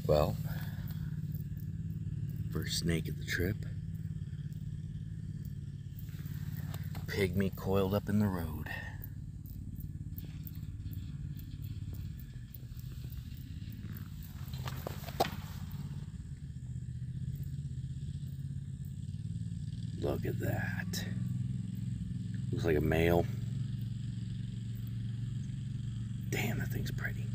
Well, first snake of the trip. Pygmy coiled up in the road. Look at that. Looks like a male. Damn, that thing's pretty.